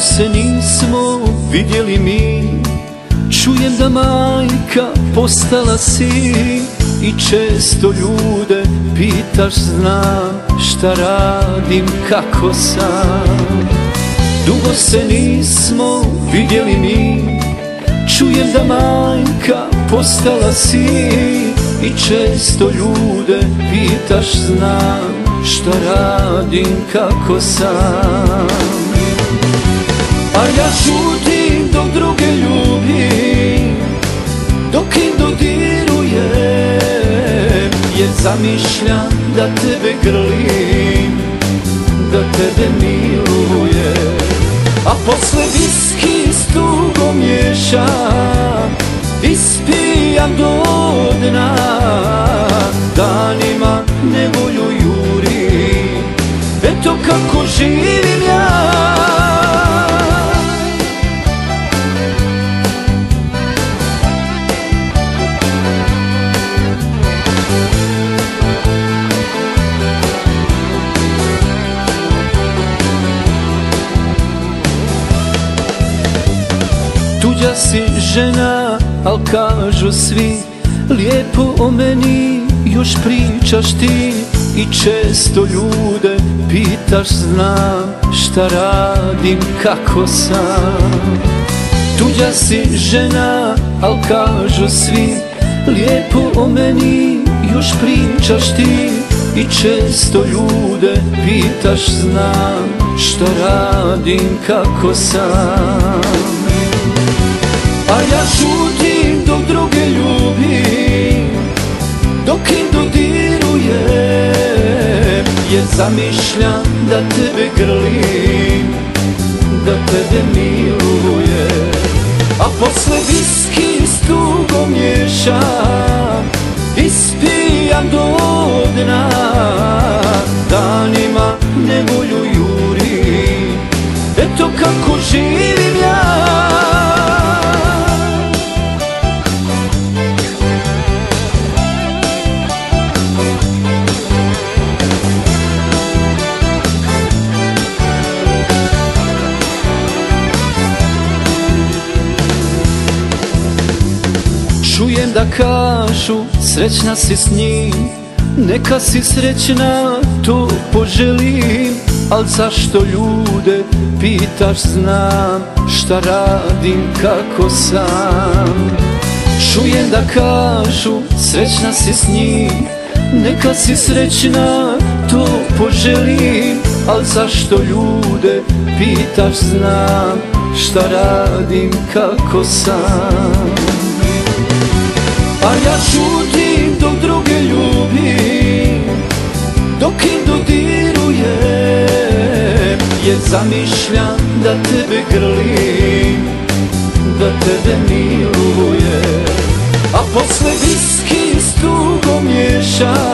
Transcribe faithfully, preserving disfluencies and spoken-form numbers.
se nismo vidjeli mi, čujem da majka postala si i često ljude pitaš, znam šta radim, kako sam. Dugo se nismo vidjeli mi, čujem da majka postala si i često ljude pitaš, znam šta radim, kako sam. A ja šutim dok druge ljubim, dok im dodirujem, jer zamišljam da tebe grlim, da tebe milujem. A posle viski s tugom miješam, ispijam do dna, danima nevolju jurim, eto kako živim ja. Tuđa si žena, al kažu svi, lijepo o meni još pričaš ti i često ljude pitaš, znam šta radim, kako sam. Tuđa si žena, al kažu svi, lijepo o meni još pričaš ti i često ljude pitaš, znam šta radim, kako sam. A ja šutim dok druge ljubim, dok im dodirujem, jer zamišljam da tebe grlim, da tebe milujem. A posle viski s tugom miješam, ispijam do dna, danima nevolju jurim, eto kako živim ja. Čujem da kažu srećna si s njim, neka si srećna, to poželim, al zašto ljude pitaš, znam šta radim, kako sam. Čujem da kažu srećna si s njim, neka si srećna, to poželim, al zašto ljude pitaš, znam šta radim, kako sam. A ja šutim dok druge ljubim, dok im dodirujem, jer zamišljam da tebe grlim, da tebe milujem. A posle viski s tugom miješam,